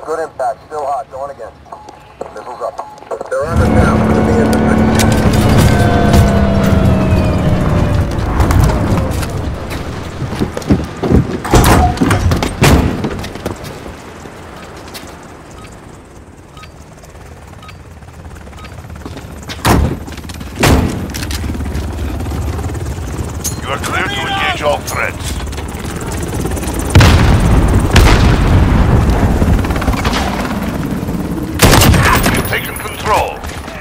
Good impact. Still hot. Going again. Missiles up. They're on us now. To the infantry. You are clear to engage all threats. You've taken control.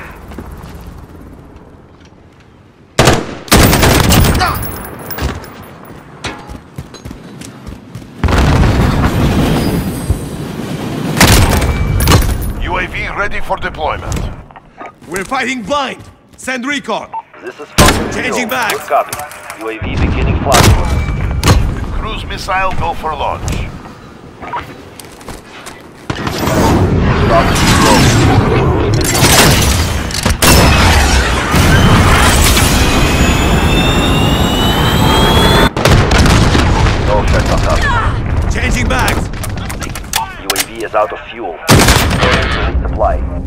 UAV ready for deployment. We're fighting blind! Send recon! This is Falcon 3-0. Changing back. Good copy. UAV beginning flyover. Cruise missile go for launch. No effect on that. Changing bags! UAV is out of fuel. Going to resupply.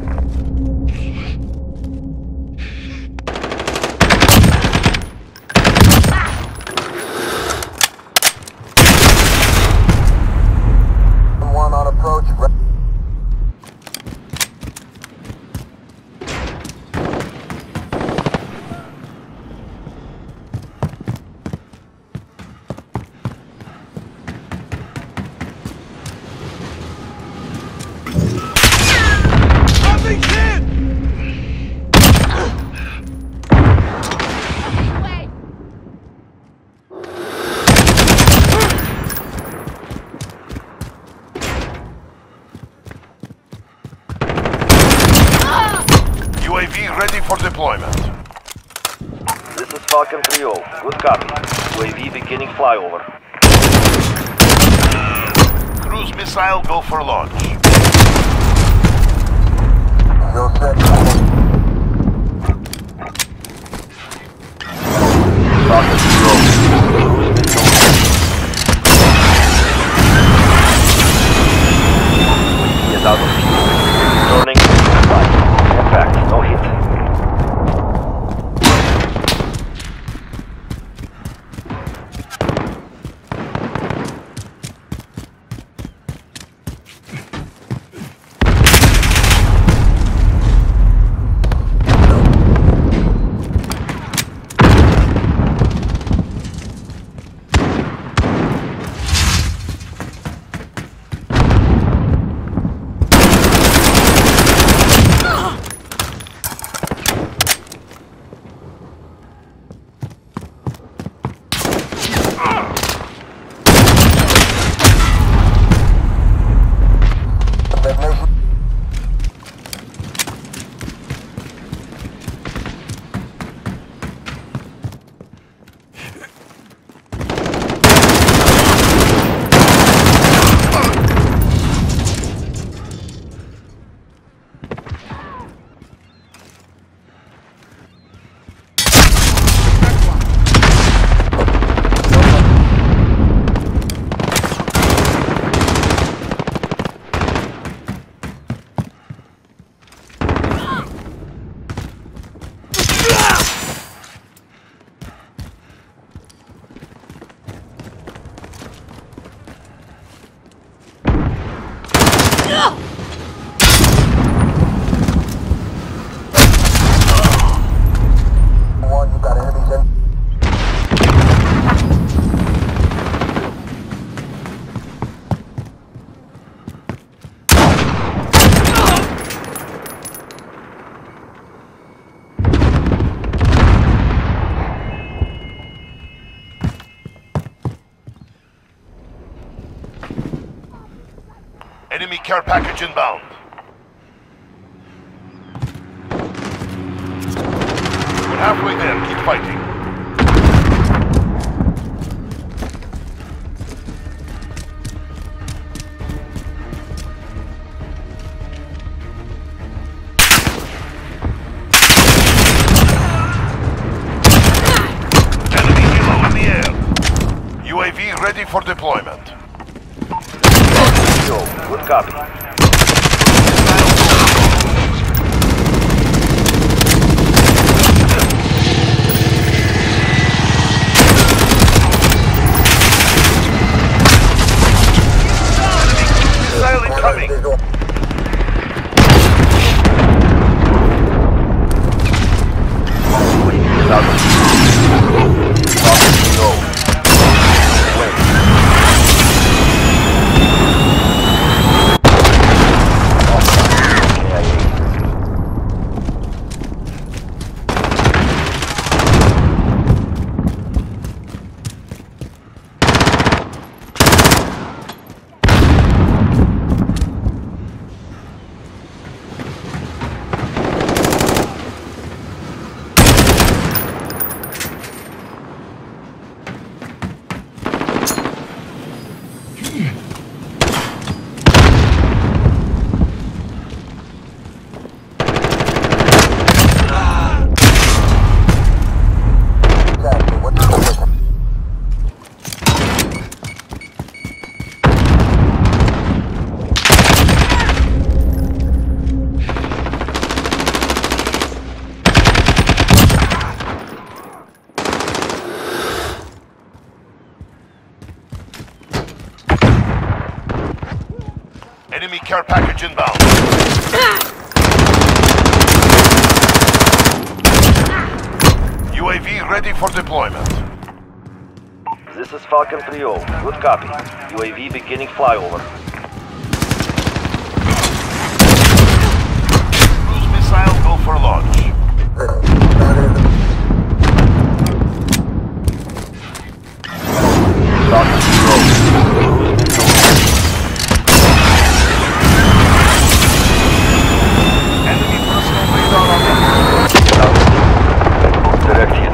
One on approach. Nothing's hit! UAV ready for deployment. This is Falcon 3-0. Good copy. UAV beginning flyover. Cruise missile go for launch. Still set. Falcon 3-0. UAV is out of fuel. Returning to resupply. Impact. No hit. One, you got enemies in. Enemy care package inbound. We're halfway there. Keep fighting. Enemy helo in the air. UAV ready for deployment. Good copy. Enemy care package inbound. UAV ready for deployment. This is Falcon 3-0. Good copy. UAV beginning flyover. Cruise missile go for launch. Falcon 3-0. Cruise missile. Enemy personal radar on the Direct hit.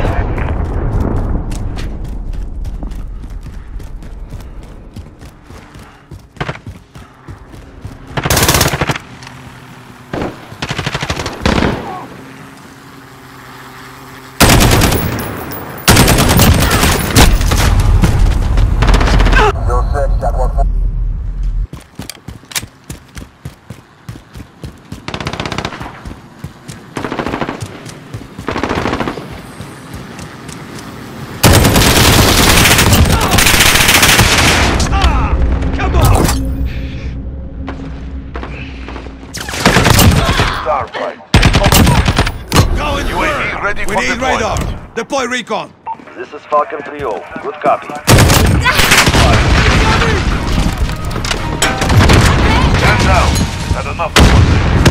Bill 6, got 1-4. Starbright. Going UAV firm. ready We for need deployment. radar. Deploy recon. This is Falcon 3-0. Good copy. Stand down. Had enough of one.